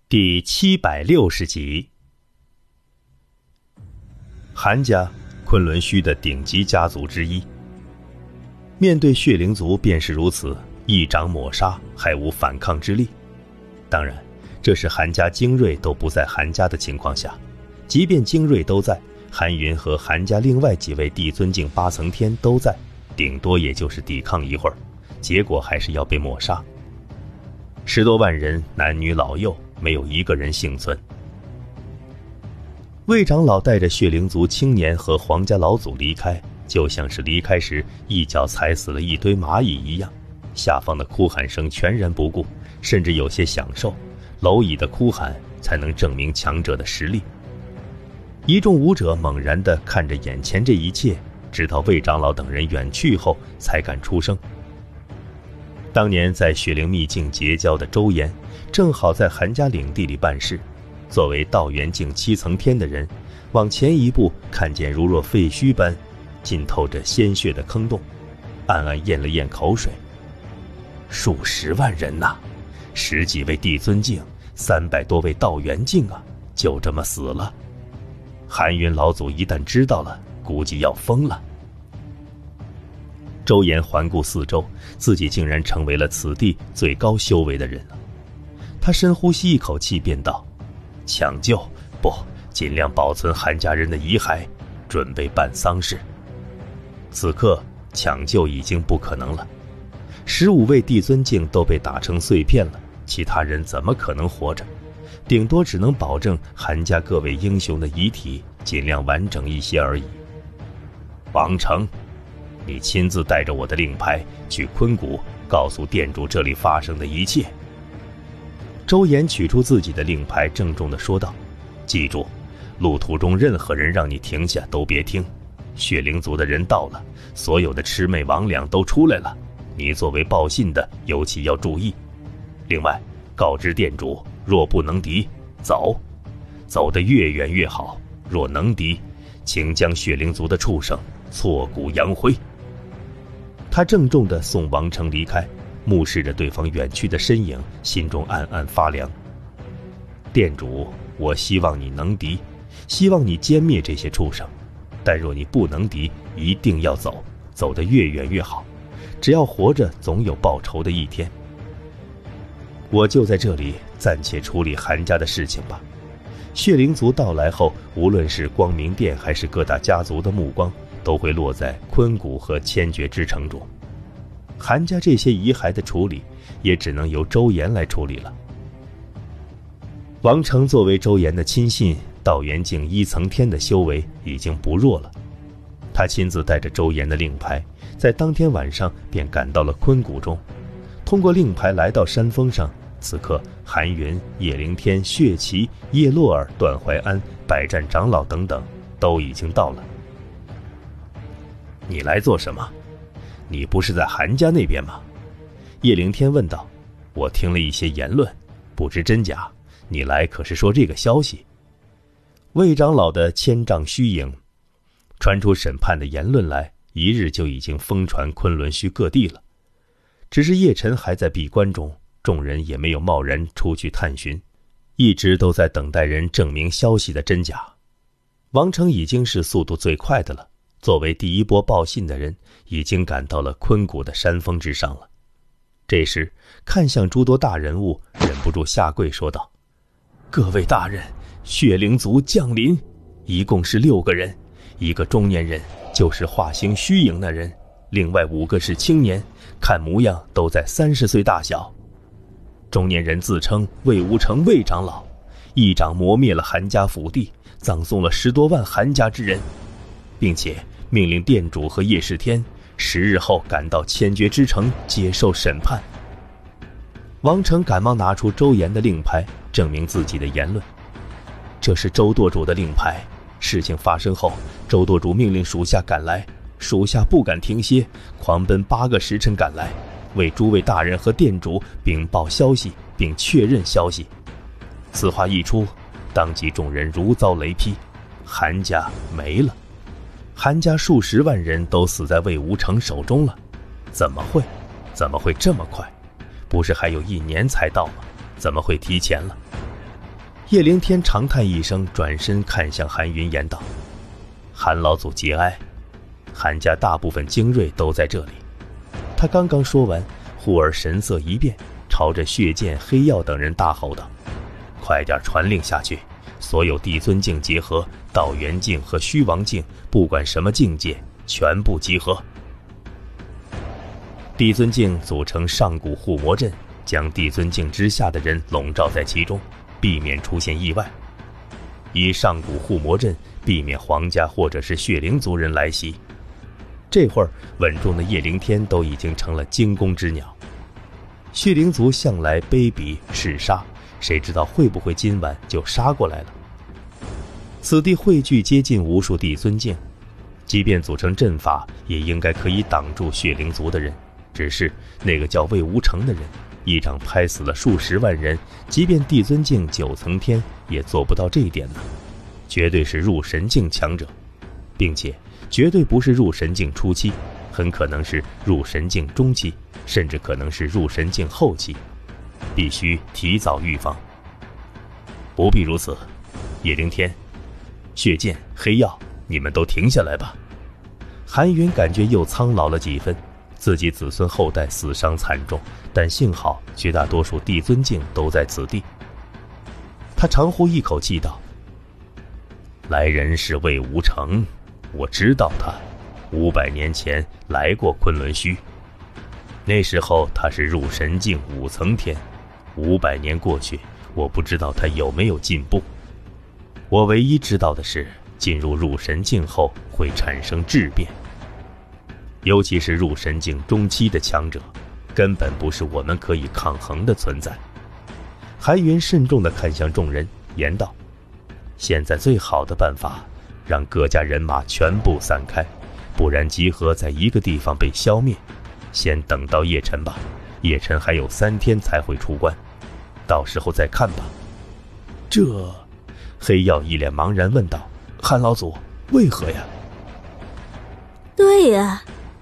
第760集。韩家，昆仑虚的顶级家族之一。面对血灵族便是如此，一掌抹杀，还无反抗之力。当然，这是韩家精锐都不在韩家的情况下，即便精锐都在，韩云和韩家另外几位帝尊境8层天都在，顶多也就是抵抗一会儿，结果还是要被抹杀。10多万人，男女老幼，没有一个人幸存。魏长老带着血灵族青年和皇家老祖离开，就像是离开时一脚踩死了一堆蚂蚁一样，下方的哭喊声全然不顾，甚至有些享受，蝼蚁的哭喊才能证明强者的实力。一众武者猛然地看着眼前这一切，直到魏长老等人远去后才敢出声。当年在血灵秘境结交的周延，正好在韩家领地里办事。作为道元境7层天的人，往前一步，看见如若废墟般浸透着鲜血的坑洞，暗暗咽了咽口水。数10万人呐，10几位帝尊境，300多位道元境啊，就这么死了。韩云老祖一旦知道了，估计要疯了。周延环顾四周，自己竟然成为了此地最高修为的人了。他深呼吸一口气，便道：抢救不，尽量保存韩家人的遗骸，准备办丧事。此刻抢救已经不可能了，15位帝尊境都被打成碎片了，其他人怎么可能活着？顶多只能保证韩家各位英雄的遗体尽量完整一些而已。王成，你亲自带着我的令牌去昆谷，告诉店主这里发生的一切。周延取出自己的令牌，郑重地说道：记住，路途中任何人让你停下都别听。血灵族的人到了，所有的魑魅魍魉都出来了，你作为报信的尤其要注意。另外告知店主，若不能敌，走得越远越好，若能敌，请将血灵族的畜生挫骨扬灰。他郑重地送王成离开，目视着对方远去的身影，心中暗暗发凉。店主，我希望你能敌，希望你歼灭这些畜生，但若你不能敌，一定要走得越远越好，只要活着，总有报仇的一天。我就在这里暂且处理韩家的事情吧。血灵族到来后，无论是光明殿还是各大家族的目光都会落在昆谷和千绝之城中。韩家这些遗骸的处理也只能由周延来处理了。王成作为周延的亲信，道元境1层天的修为已经不弱了。他亲自带着周延的令牌，在当天晚上便赶到了昆谷中，通过令牌来到山峰上。此刻韩云、叶灵天、血旗、叶洛尔、段怀安、百战长老等等都已经到了。你来做什么？你不是在韩家那边吗？叶灵天问道。我听了一些言论，不知真假，你来可是说这个消息？魏长老的千丈虚影传出审判的言论来，一日就已经疯传昆仑虚各地了。只是叶晨还在闭关中，众人也没有贸然出去探寻，一直都在等待人证明消息的真假。王成已经是速度最快的了，作为第一波报信的人，已经赶到了昆谷的山峰之上了。这时看向诸多大人物，忍不住下跪说道：各位大人，血灵族降临，一共是6个人，1个中年人，就是化形虚影那人，另外5个是青年，看模样都在30岁大小。中年人自称魏无成魏长老，一掌磨灭了韩家府地，葬送了10多万韩家之人，并且命令店主和叶世天10日后赶到千绝之城接受审判。王成赶忙拿出周延的令牌，证明自己的言论。这是周舵主的令牌，事情发生后，周舵主命令属下赶来，属下不敢停歇，狂奔8个时辰赶来，为诸位大人和店主禀报消息，并确认消息。此话一出，当即众人如遭雷劈，韩家没了。韩家数10万人都死在魏无成手中了。怎么会这么快？不是还有1年才到吗？怎么会提前了？ 叶灵天长叹一声，转身看向韩云，言道：“韩老祖节哀，韩家大部分精锐都在这里。”他刚刚说完，忽而神色一变，朝着血剑、黑曜等人大吼道：“快点传令下去，所有帝尊境结合，道元境和虚王境，不管什么境界，全部集合。”帝尊境组成上古护魔阵，将帝尊境之下的人笼罩在其中，避免出现意外。以上古护魔阵避免皇家或者是血灵族人来袭。这会儿稳重的叶灵天都已经成了惊弓之鸟。血灵族向来卑鄙嗜杀，谁知道会不会今晚就杀过来了？此地汇聚接近无数帝尊境，即便组成阵法，也应该可以挡住血灵族的人。只是那个叫魏无成的人，一掌拍死了数十万人，即便帝尊境9层天，也做不到这一点呢。绝对是入神境强者，并且绝对不是入神境初期，很可能是入神境中期，甚至可能是入神境后期，必须提早预防。不必如此，叶灵天、血剑、黑曜，你们都停下来吧。韩云感觉又苍老了几分，自己子孙后代死伤惨重，但幸好绝大多数帝尊境都在此地。他长呼一口气道：“来人是魏无成，我知道他500年前来过昆仑虚，那时候他是入神境5层天，500年过去，我不知道他有没有进步。我唯一知道的是，进入入神境后会产生质变，尤其是入神境中期的强者，根本不是我们可以抗衡的存在。”韩云慎重地看向众人，言道：“现在最好的办法，让各家人马全部散开，不然集合在一个地方被消灭。先等到夜晨吧，夜晨还有3天才会出关，到时候再看吧。”这……黑曜一脸茫然问道：“韩老祖，为何呀？” 对呀，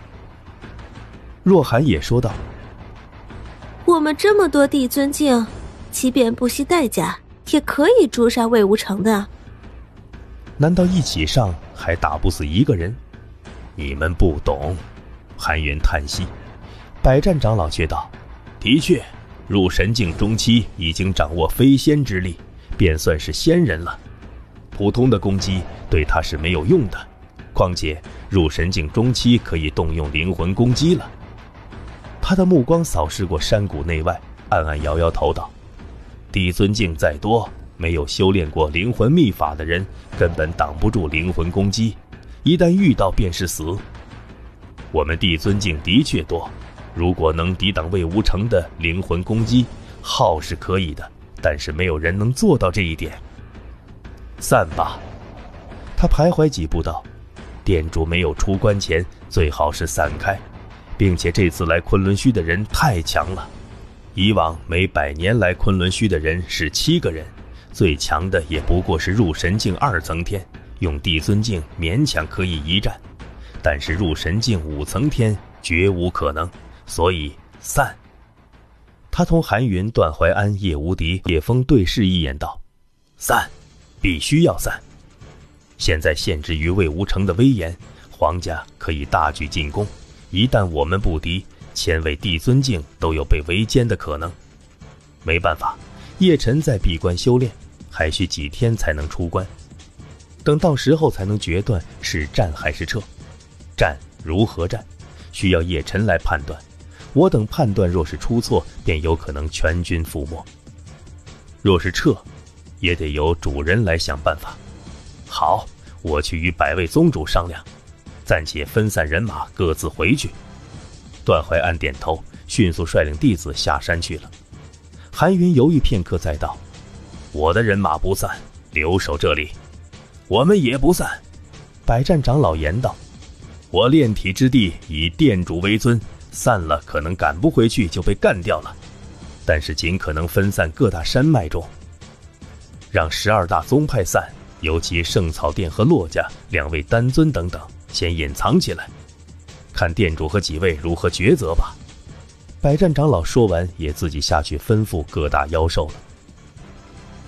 若寒也说道：“ 我们这么多帝尊境，即便不惜代价，也可以诛杀魏无成的。 难道一起上还打不死一个人？你们不懂。”韩云叹息。百战长老却道：“的确，入神境中期已经掌握飞仙之力，便算是仙人了。普通的攻击对他是没有用的，况且入神境中期可以动用灵魂攻击了。”他的目光扫视过山谷内外，暗暗摇摇头道：“帝尊境再多，没有修炼过灵魂秘法的人根本挡不住灵魂攻击，一旦遇到便是死。我们帝尊境的确多，如果能抵挡魏无成的灵魂攻击，耗是可以的，但是没有人能做到这一点。散吧。”他徘徊几步道：“店主没有出关前，最好是散开，并且这次来昆仑虚的人太强了。以往每100年来昆仑虚的人是7个人，最强的也不过是入神境2层天，用帝尊境勉强可以一战，但是入神境5层天绝无可能，所以散。”他同韩云、段怀安、叶无敌、叶枫对视一眼道：“散，必须要散。现在限制于魏无成的威严，皇家可以大举进攻，一旦我们不敌，千位帝尊境都有被围歼的可能。没办法，叶晨在闭关修炼，还需几天才能出关，等到时候才能决断是战还是撤。战如何战，需要叶晨来判断。我等判断，若是出错，便有可能全军覆没；若是撤，也得由主人来想办法。好，我去与百位宗主商量，暂且分散人马，各自回去。”段怀安点头，迅速率领弟子下山去了。韩云犹豫片刻，再道：“我的人马不散，留守这里。”“我们也不散。”百战长老言道：“我炼体之地以店主为尊，散了可能赶不回去就被干掉了，但是尽可能分散各大山脉中，让12大宗派散，尤其圣草殿和骆家2位丹尊等等先隐藏起来，看店主和几位如何抉择吧。”百战长老说完，也自己下去吩咐各大妖兽了。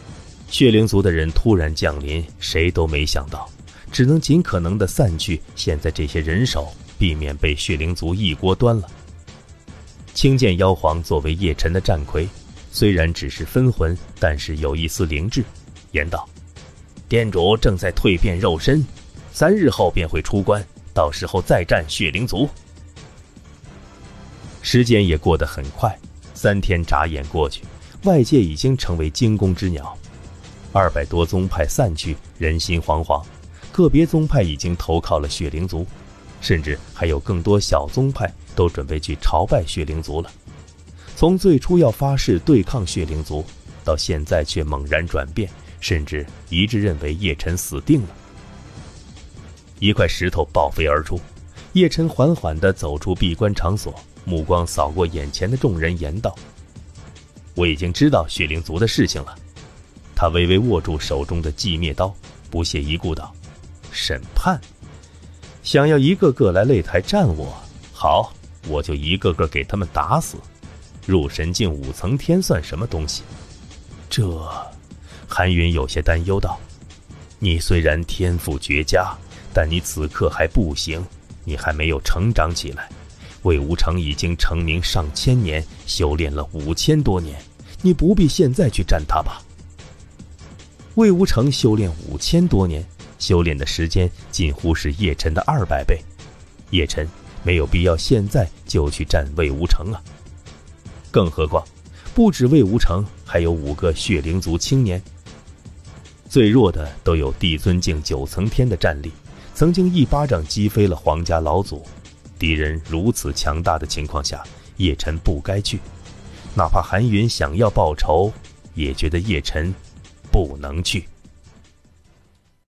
血灵族的人突然降临，谁都没想到，只能尽可能的散去现在这些人手，避免被血灵族一锅端了。青剑妖皇作为叶辰的战魁，虽然只是分魂，但是有一丝灵智，言道：店主正在蜕变肉身，3日后便会出关，到时候再战血灵族。时间也过得很快，3天眨眼过去，外界已经成为惊弓之鸟。200多宗派散去，人心惶惶，个别宗派已经投靠了血灵族，甚至还有更多小宗派都准备去朝拜血灵族了。从最初要发誓对抗血灵族，到现在却猛然转变，甚至一致认为叶辰死定了。一块石头爆飞而出，叶辰缓缓地走出闭关场所，目光扫过眼前的众人，言道：我已经知道血灵族的事情了。他微微握住手中的寂灭刀，不屑一顾道：审判？想要一个个来擂台战我？好，我就一个个给他们打死。入神境5层天算什么东西？韩云有些担忧道：你虽然天赋绝佳，但你此刻还不行，你还没有成长起来。魏无成已经成名上千年，修炼了5000多年，你不必现在去战他吧。魏无成修炼5000多年，修炼的时间近乎是叶辰的200倍，叶辰没有必要现在就去战魏无成啊。更何况不止魏无成，还有5个血灵族青年，最弱的都有帝尊境9层天的战力，曾经一巴掌击飞了皇家老祖。敌人如此强大的情况下，叶辰不该去，哪怕韩云想要报仇，也觉得叶辰不能去。